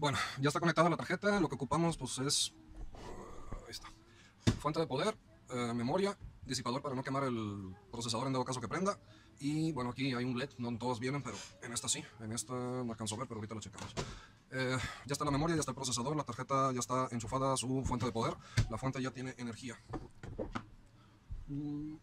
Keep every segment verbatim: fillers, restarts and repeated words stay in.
Bueno, ya está conectada la tarjeta. Lo que ocupamos pues es, uh, ahí está, fuente de poder, eh, memoria, disipador para no quemar el procesador en dado caso que prenda. Y bueno, aquí hay un L E D, no todos vienen, pero en esta sí, en esta no alcanzo a ver, pero ahorita lo checamos. Eh, ya está la memoria, ya está el procesador, la tarjeta ya está enchufada a su fuente de poder, la fuente ya tiene energía. Mm.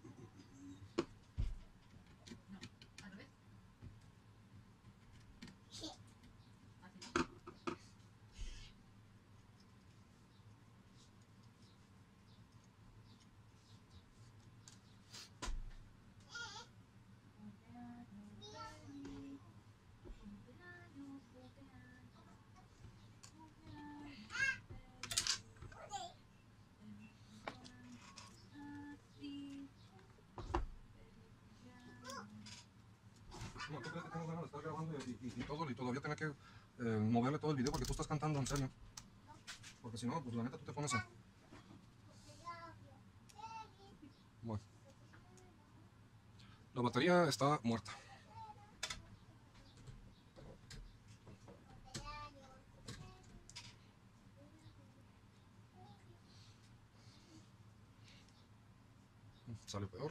No, ¿tú crees que tengo ganas de estar grabando y, y, y todo y todavía tener que eh, moverle todo el video porque tú estás cantando en serio? Porque si no, pues la neta tú te pones a... Bueno, la batería está muerta. Sale peor.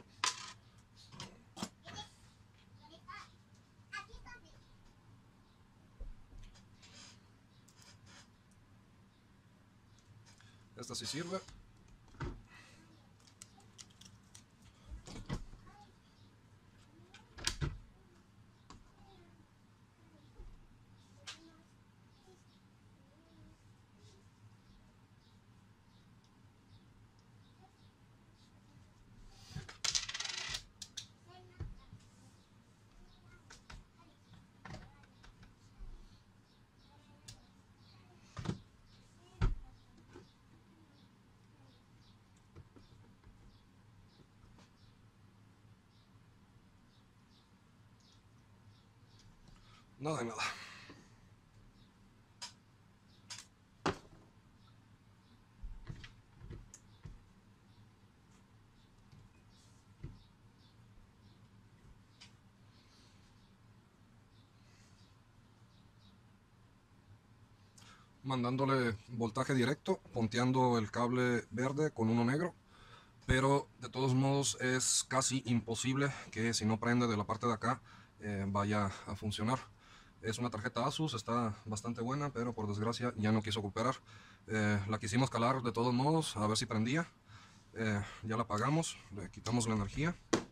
Esta sí sirve. Nada de nada. Mandándole voltaje directo, ponteando el cable verde con uno negro, pero de todos modos es casi imposible que si no prende de la parte de acá eh, vaya a funcionar. Es una tarjeta Asus, está bastante buena, pero por desgracia ya no quiso cooperar. Eh, la quisimos calar de todos modos, a ver si prendía. Eh, ya la apagamos, le quitamos la energía.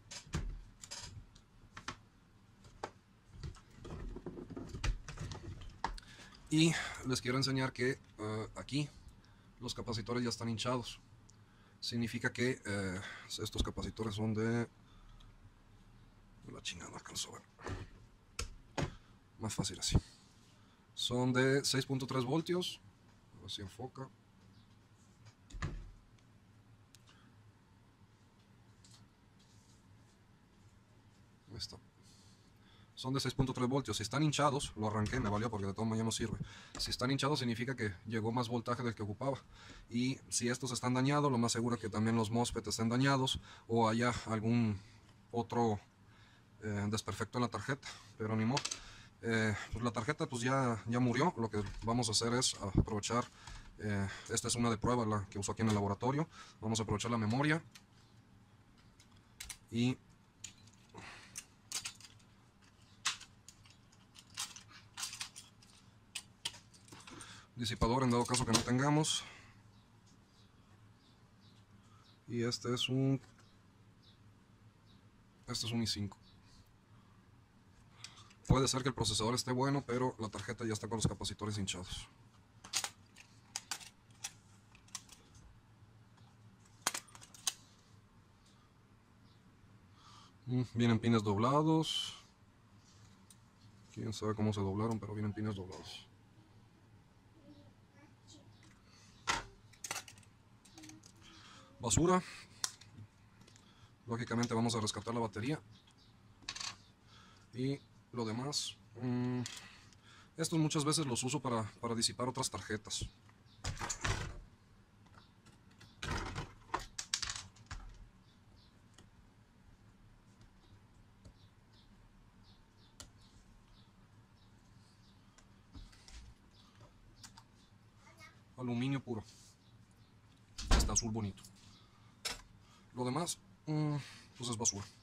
Y les quiero enseñar que uh, aquí los capacitores ya están hinchados. Significa que eh, estos capacitores son de... La chingada no alcanzó a ver. Más fácil así. Son de seis punto tres voltios. A ver si enfoca. Ahí está. Son de seis punto tres voltios. Si están hinchados, lo arranqué, me valió porque de todas maneras no sirve. Si están hinchados significa que llegó más voltaje del que ocupaba. Y si estos están dañados, lo más seguro es que también los MOSFET estén dañados o haya algún otro eh, desperfecto en la tarjeta. Pero ni modo. Eh, pues la tarjeta pues ya, ya murió. Lo que vamos a hacer es aprovechar, eh, esta es una de prueba, la que usó aquí en el laboratorio. Vamos a aprovechar la memoria y disipador en dado caso que no tengamos. Y este es un este es un i cinco. Puede ser que el procesador esté bueno, pero la tarjeta ya está con los capacitores hinchados. Vienen pines doblados. Quién sabe cómo se doblaron, pero vienen pines doblados. Basura. Lógicamente vamos a rescatar la batería. Y lo demás, mmm, estos muchas veces los uso para, para disipar otras tarjetas. aluminio puro. Está azul bonito. Lo demás, mmm, pues es basura.